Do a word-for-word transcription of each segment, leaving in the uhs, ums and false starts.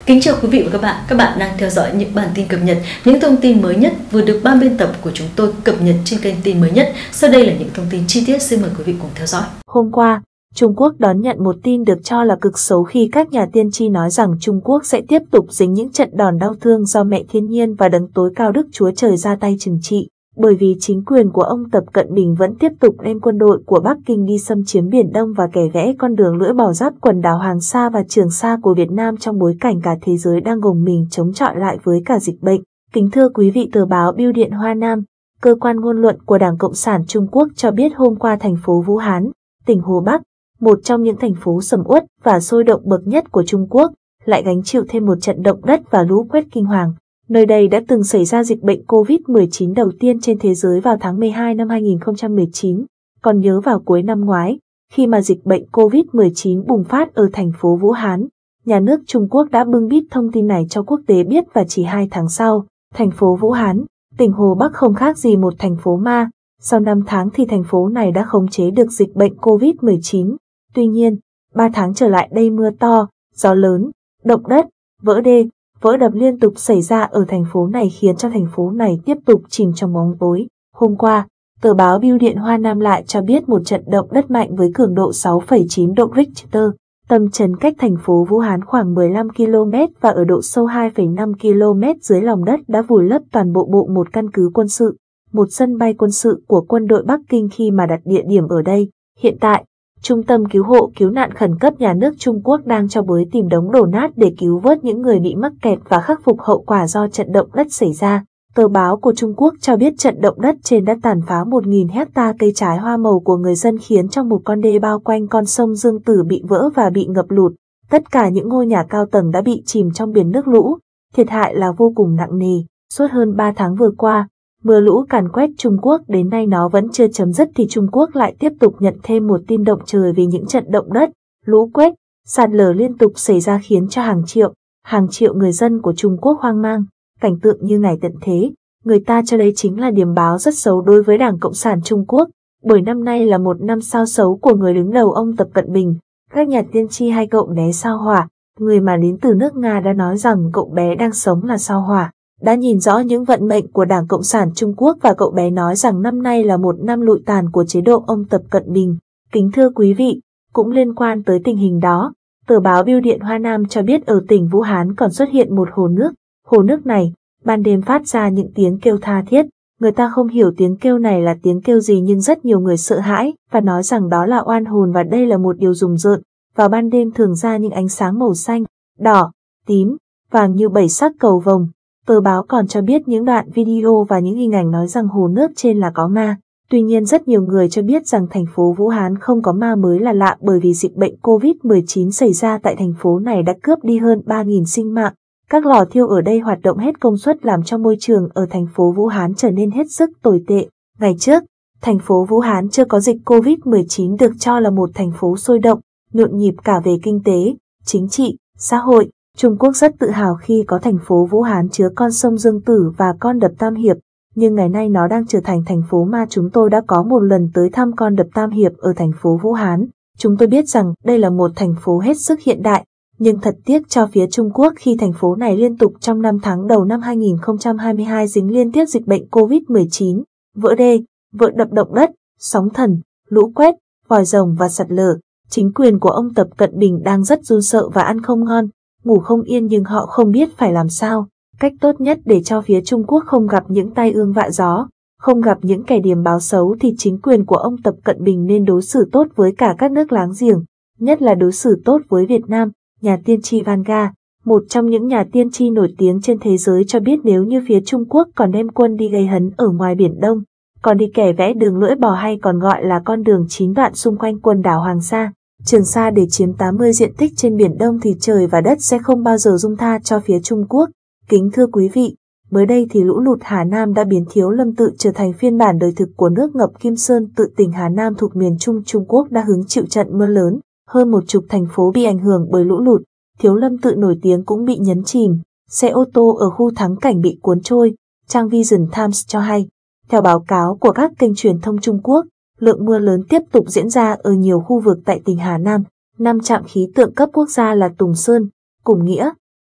Kính chào quý vị và các bạn. Các bạn đang theo dõi những bản tin cập nhật, những thông tin mới nhất vừa được ban biên tập của chúng tôi cập nhật trên kênh tin mới nhất. Sau đây là những thông tin chi tiết, xin mời quý vị cùng theo dõi. Hôm qua, Trung Quốc đón nhận một tin được cho là cực xấu khi các nhà tiên tri nói rằng Trung Quốc sẽ tiếp tục dính những trận đòn đau thương do mẹ thiên nhiên và đấng tối cao Đức Chúa Trời ra tay trừng trị, bởi vì chính quyền của ông Tập Cận Bình vẫn tiếp tục đem quân đội của Bắc Kinh đi xâm chiếm Biển Đông và kẻ vẽ con đường lưỡi bò giáp quần đảo Hoàng Sa và Trường Sa của Việt Nam trong bối cảnh cả thế giới đang gồng mình chống chọi lại với cả dịch bệnh. Kính thưa quý vị, tờ báo Bưu điện Hoa Nam, cơ quan ngôn luận của Đảng Cộng sản Trung Quốc cho biết hôm qua thành phố Vũ Hán, tỉnh Hồ Bắc, một trong những thành phố sầm uất và sôi động bậc nhất của Trung Quốc, lại gánh chịu thêm một trận động đất và lũ quét kinh hoàng. Nơi đây đã từng xảy ra dịch bệnh covid mười chín đầu tiên trên thế giới vào tháng mười hai năm hai nghìn không trăm mười chín. Còn nhớ vào cuối năm ngoái, khi mà dịch bệnh covid mười chín bùng phát ở thành phố Vũ Hán, nhà nước Trung Quốc đã bưng bít thông tin này cho quốc tế biết và chỉ hai tháng sau, thành phố Vũ Hán, tỉnh Hồ Bắc không khác gì một thành phố ma. Sau năm tháng thì thành phố này đã khống chế được dịch bệnh covid mười chín. Tuy nhiên, ba tháng trở lại đây mưa to, gió lớn, động đất, vỡ đê, vỡ đập liên tục xảy ra ở thành phố này khiến cho thành phố này tiếp tục chìm trong bóng tối. Hôm qua, tờ báo Bưu điện Hoa Nam lại cho biết một trận động đất mạnh với cường độ sáu phẩy chín độ Richter, tâm chấn cách thành phố Vũ Hán khoảng mười lăm ki lô mét và ở độ sâu hai phẩy năm ki lô mét dưới lòng đất đã vùi lấp toàn bộ bộ một căn cứ quân sự, một sân bay quân sự của quân đội Bắc Kinh khi mà đặt địa điểm ở đây. Hiện tại, Trung tâm Cứu hộ Cứu nạn Khẩn cấp nhà nước Trung Quốc đang cho bới tìm đống đổ nát để cứu vớt những người bị mắc kẹt và khắc phục hậu quả do trận động đất xảy ra. Tờ báo của Trung Quốc cho biết trận động đất trên đã tàn phá một nghìn hecta cây trái hoa màu của người dân khiến cho một con đê bao quanh con sông Dương Tử bị vỡ và bị ngập lụt. Tất cả những ngôi nhà cao tầng đã bị chìm trong biển nước lũ. Thiệt hại là vô cùng nặng nề. Suốt hơn ba tháng vừa qua, mưa lũ càn quét Trung Quốc đến nay nó vẫn chưa chấm dứt thì Trung Quốc lại tiếp tục nhận thêm một tin động trời vì những trận động đất, lũ quét, sạt lở liên tục xảy ra khiến cho hàng triệu, hàng triệu người dân của Trung Quốc hoang mang. Cảnh tượng như ngày tận thế, người ta cho đây chính là điểm báo rất xấu đối với Đảng Cộng sản Trung Quốc, bởi năm nay là một năm sao xấu của người đứng đầu ông Tập Cận Bình. Các nhà tiên tri hay cậu bé sao hỏa, người mà đến từ nước Nga đã nói rằng cậu bé đang sống là sao hỏa, đã nhìn rõ những vận mệnh của Đảng Cộng sản Trung Quốc và cậu bé nói rằng năm nay là một năm lụi tàn của chế độ ông Tập Cận Bình. Kính thưa quý vị, cũng liên quan tới tình hình đó, tờ báo Bưu điện Hoa Nam cho biết ở tỉnh Vũ Hán còn xuất hiện một hồ nước. Hồ nước này, ban đêm phát ra những tiếng kêu tha thiết. Người ta không hiểu tiếng kêu này là tiếng kêu gì nhưng rất nhiều người sợ hãi và nói rằng đó là oan hồn và đây là một điều rùng rợn. Vào ban đêm thường ra những ánh sáng màu xanh, đỏ, tím, vàng như bảy sắc cầu vồng. Tờ báo còn cho biết những đoạn video và những hình ảnh nói rằng hồ nước trên là có ma. Tuy nhiên rất nhiều người cho biết rằng thành phố Vũ Hán không có ma mới là lạ bởi vì dịch bệnh covid mười chín xảy ra tại thành phố này đã cướp đi hơn ba nghìn sinh mạng. Các lò thiêu ở đây hoạt động hết công suất làm cho môi trường ở thành phố Vũ Hán trở nên hết sức tồi tệ. Ngày trước, thành phố Vũ Hán chưa có dịch covid mười chín được cho là một thành phố sôi động, nhộn nhịp cả về kinh tế, chính trị, xã hội. Trung Quốc rất tự hào khi có thành phố Vũ Hán chứa con sông Dương Tử và con đập Tam Hiệp, nhưng ngày nay nó đang trở thành thành phố ma. Chúng tôi đã có một lần tới thăm con đập Tam Hiệp ở thành phố Vũ Hán. Chúng tôi biết rằng đây là một thành phố hết sức hiện đại, nhưng thật tiếc cho phía Trung Quốc khi thành phố này liên tục trong năm tháng đầu năm hai nghìn không trăm hai mươi hai dính liên tiếp dịch bệnh covid mười chín, vỡ đê, vỡ đập động đất, sóng thần, lũ quét, vòi rồng và sạt lở. Chính quyền của ông Tập Cận Bình đang rất run sợ và ăn không ngon, ngủ không yên nhưng họ không biết phải làm sao. Cách tốt nhất để cho phía Trung Quốc không gặp những tai ương vạ gió, không gặp những kẻ điềm báo xấu thì chính quyền của ông Tập Cận Bình nên đối xử tốt với cả các nước láng giềng, nhất là đối xử tốt với Việt Nam. Nhà tiên tri Vanga, một trong những nhà tiên tri nổi tiếng trên thế giới cho biết nếu như phía Trung Quốc còn đem quân đi gây hấn ở ngoài Biển Đông, còn đi kẻ vẽ đường lưỡi bò hay còn gọi là con đường chín đoạn xung quanh quần đảo Hoàng Sa, Trường Sa để chiếm tám mươi diện tích trên Biển Đông thì trời và đất sẽ không bao giờ dung tha cho phía Trung Quốc. Kính thưa quý vị, mới đây thì lũ lụt Hà Nam đã biến Thiếu Lâm Tự trở thành phiên bản đời thực của nước ngập Kim Sơn. Tự tỉnh Hà Nam thuộc miền Trung Trung Quốc đã hứng chịu trận mưa lớn, hơn một chục thành phố bị ảnh hưởng bởi lũ lụt. Thiếu Lâm Tự nổi tiếng cũng bị nhấn chìm, xe ô tô ở khu thắng cảnh bị cuốn trôi. Trang Vision Times cho hay, theo báo cáo của các kênh truyền thông Trung Quốc, lượng mưa lớn tiếp tục diễn ra ở nhiều khu vực tại tỉnh Hà Nam. Năm trạm khí tượng cấp quốc gia là Tùng Sơn, Củng Nghĩa,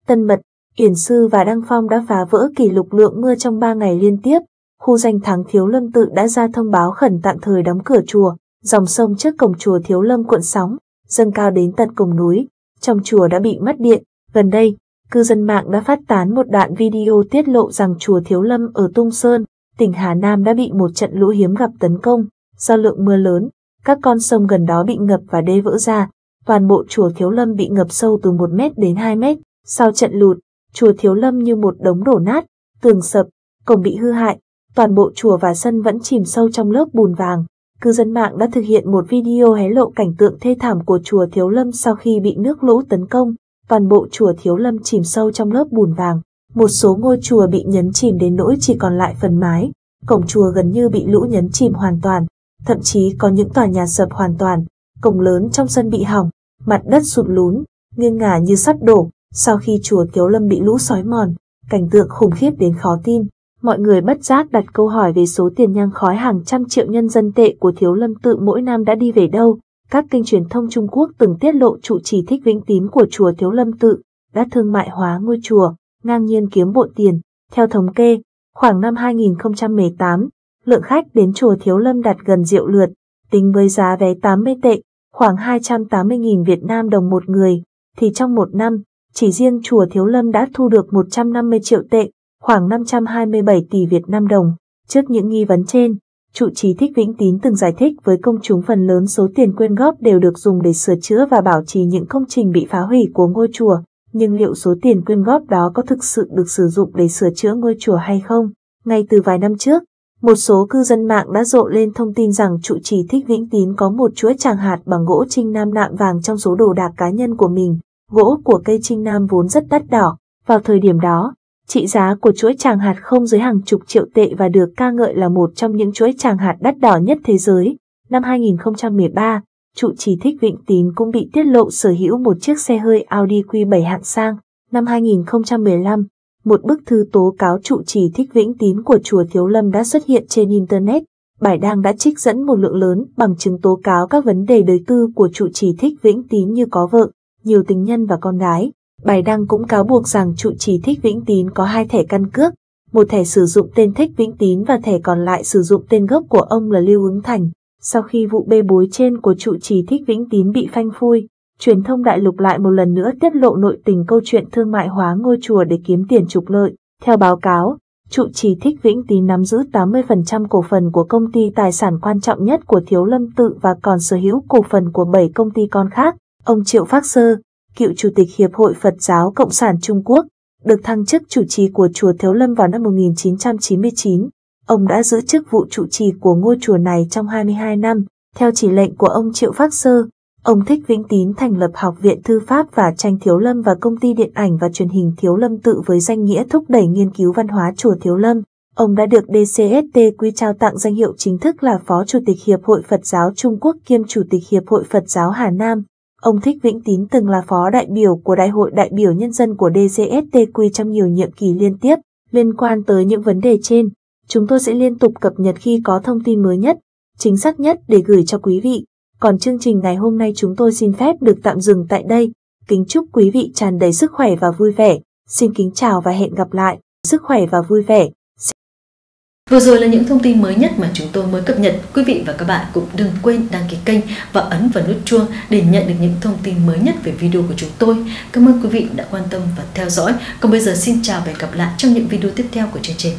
Tân Mật, Yển Sư và Đăng Phong đã phá vỡ kỷ lục lượng mưa trong ba ngày liên tiếp. Khu danh thắng Thiếu Lâm Tự đã ra thông báo khẩn tạm thời đóng cửa chùa. Dòng sông trước cổng chùa Thiếu Lâm cuộn sóng, dâng cao đến tận cùng núi. Trong chùa đã bị mất điện. Gần đây, cư dân mạng đã phát tán một đoạn video tiết lộ rằng chùa Thiếu Lâm ở Tung Sơn, tỉnh Hà Nam đã bị một trận lũ hiếm gặp tấn công. Do lượng mưa lớn, các con sông gần đó bị ngập và đê vỡ ra. Toàn bộ chùa Thiếu Lâm bị ngập sâu từ một mét đến hai mét. Sau trận lụt, chùa Thiếu Lâm như một đống đổ nát, tường sập, cổng bị hư hại. Toàn bộ chùa và sân vẫn chìm sâu trong lớp bùn vàng. Cư dân mạng đã thực hiện một video hé lộ cảnh tượng thê thảm của chùa Thiếu Lâm sau khi bị nước lũ tấn công. Toàn bộ chùa Thiếu Lâm chìm sâu trong lớp bùn vàng. Một số ngôi chùa bị nhấn chìm đến nỗi chỉ còn lại phần mái. Cổng chùa gần như bị lũ nhấn chìm hoàn toàn. Thậm chí có những tòa nhà sập hoàn toàn. Cổng lớn trong sân bị hỏng, mặt đất sụt lún, nghiêng ngả như sắp đổ. Sau khi chùa Thiếu Lâm bị lũ xói mòn, cảnh tượng khủng khiếp đến khó tin. Mọi người bất giác đặt câu hỏi về số tiền nhang khói hàng trăm triệu nhân dân tệ của Thiếu Lâm Tự mỗi năm đã đi về đâu. Các kênh truyền thông Trung Quốc từng tiết lộ trụ trì Thích Vĩnh Tín của chùa Thiếu Lâm Tự đã thương mại hóa ngôi chùa, ngang nhiên kiếm bộn tiền. Theo thống kê, khoảng năm hai nghìn không trăm mười tám, lượng khách đến chùa Thiếu Lâm đạt gần triệu lượt, tính với giá vé tám mươi tệ, khoảng hai trăm tám mươi nghìn Việt Nam đồng một người, thì trong một năm, chỉ riêng chùa Thiếu Lâm đã thu được một trăm năm mươi triệu tệ, khoảng năm trăm hai mươi bảy tỷ Việt Nam đồng. Trước những nghi vấn trên, trụ trì Thích Vĩnh Tín từng giải thích với công chúng phần lớn số tiền quyên góp đều được dùng để sửa chữa và bảo trì những công trình bị phá hủy của ngôi chùa. Nhưng liệu số tiền quyên góp đó có thực sự được sử dụng để sửa chữa ngôi chùa hay không? Ngay từ vài năm trước, một số cư dân mạng đã rộ lên thông tin rằng trụ trì Thích Vĩnh Tín có một chuỗi tràng hạt bằng gỗ trinh nam nạm vàng trong số đồ đạc cá nhân của mình. Gỗ của cây trinh nam vốn rất đắt đỏ. Vào thời điểm đó, trị giá của chuỗi tràng hạt không dưới hàng chục triệu tệ và được ca ngợi là một trong những chuỗi tràng hạt đắt đỏ nhất thế giới. Năm hai nghìn không trăm mười ba, trụ trì Thích Vĩnh Tín cũng bị tiết lộ sở hữu một chiếc xe hơi Audi Q bảy hạng sang. Năm hai nghìn không trăm mười lăm, một bức thư tố cáo trụ trì Thích Vĩnh Tín của chùa Thiếu Lâm đã xuất hiện trên Internet. Bài đăng đã trích dẫn một lượng lớn bằng chứng tố cáo các vấn đề đời tư của trụ trì Thích Vĩnh Tín như có vợ, nhiều tình nhân và con gái. Bài đăng cũng cáo buộc rằng trụ trì Thích Vĩnh Tín có hai thẻ căn cước, một thẻ sử dụng tên Thích Vĩnh Tín và thẻ còn lại sử dụng tên gốc của ông là Lưu Ứng Thành. Sau khi vụ bê bối trên của trụ trì Thích Vĩnh Tín bị phanh phui, truyền thông đại lục lại một lần nữa tiết lộ nội tình câu chuyện thương mại hóa ngôi chùa để kiếm tiền trục lợi. Theo báo cáo, trụ trì Thích Vĩnh Tín nắm giữ tám mươi phần trăm cổ phần của công ty tài sản quan trọng nhất của Thiếu Lâm Tự và còn sở hữu cổ phần của bảy công ty con khác. Ông Triệu Phác Sơ, cựu chủ tịch Hiệp hội Phật giáo Cộng sản Trung Quốc, được thăng chức chủ trì của chùa Thiếu Lâm vào năm một nghìn chín trăm chín mươi chín. Ông đã giữ chức vụ trụ trì của ngôi chùa này trong hai mươi hai năm. Theo chỉ lệnh của ông Triệu Phác Sơ, ông Thích Vĩnh Tín thành lập Học viện Thư pháp và Tranh Thiếu Lâm và công ty điện ảnh và truyền hình Thiếu Lâm Tự với danh nghĩa thúc đẩy nghiên cứu văn hóa chùa Thiếu Lâm. Ông đã được đê xê ét tê quy trao tặng danh hiệu chính thức là Phó Chủ tịch Hiệp hội Phật giáo Trung Quốc kiêm Chủ tịch Hiệp hội Phật giáo Hà Nam. Ông Thích Vĩnh Tín từng là phó đại biểu của Đại hội đại biểu nhân dân của đê xê ét tê quy trong nhiều nhiệm kỳ liên tiếp. Liên quan tới những vấn đề trên, chúng tôi sẽ liên tục cập nhật khi có thông tin mới nhất, chính xác nhất để gửi cho quý vị. Còn chương trình ngày hôm nay chúng tôi xin phép được tạm dừng tại đây. Kính chúc quý vị tràn đầy sức khỏe và vui vẻ. Xin kính chào và hẹn gặp lại. Sức khỏe và vui vẻ. Vừa rồi là những thông tin mới nhất mà chúng tôi mới cập nhật. Quý vị và các bạn cũng đừng quên đăng ký kênh và ấn vào nút chuông để nhận được những thông tin mới nhất về video của chúng tôi. Cảm ơn quý vị đã quan tâm và theo dõi. Còn bây giờ xin chào và hẹn gặp lại trong những video tiếp theo của chương trình.